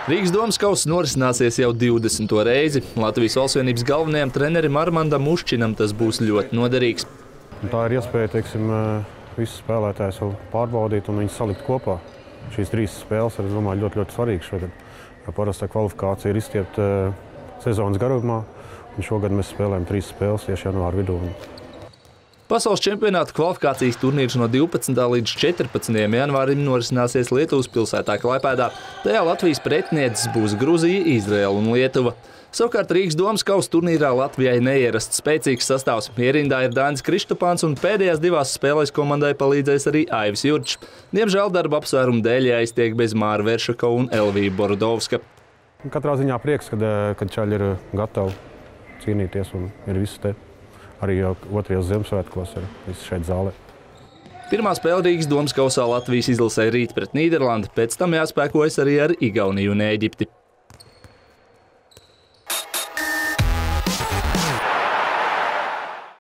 Rīgas domas kauss norisināsies jau 20. reizi. Latvijas Valstsvienības galvenajam trenerim Armandam Uščinam tas būs ļoti noderīgs. Tā ir iespēja, teiksim, visus spēlētājus vēl pārbaudīt un viņus salikt kopā. Šīs 3 spēles ir, domāju, ļoti svarīgas šogad. Jo parastā kvalifikācija ir izstiepta sezonas garumā, un šogad mēs spēlējam 3 spēles tieši janvāra vidū. Pasaules čempionāta kvalifikācijas turnīrs no 12. līdz 14. janvārim norisināsies Lietuvas pilsētā Klaipēdā. Tajā Latvijas pretinieces būs Gruzija, Izraela un Lietuva. Savukārt Rīgas domas kausa turnīrā Latvijai neierasts spēcīgs sastāvs. Ierindā ir Dainis Kristopāns un pēdējās 2 spēlēs komandai palīdzēs arī Aivis Jurčs. Diemžēl darba apsvērumu dēļ jāiztiek bez Māra Veršaka un Elvija Borodovska. Katrā ziņā prieks, kad čaļi ir gatavi cīnīties un ir visi te. Arī jau 2. Ziemassvētkos ir visi šeit zālē. Pirmā spēle Rīgas domas kausā Latvijas izlasē rīt pret Nīderlandi, pēc tam jāspēkojas arī ar Igauniju un Ēģipti.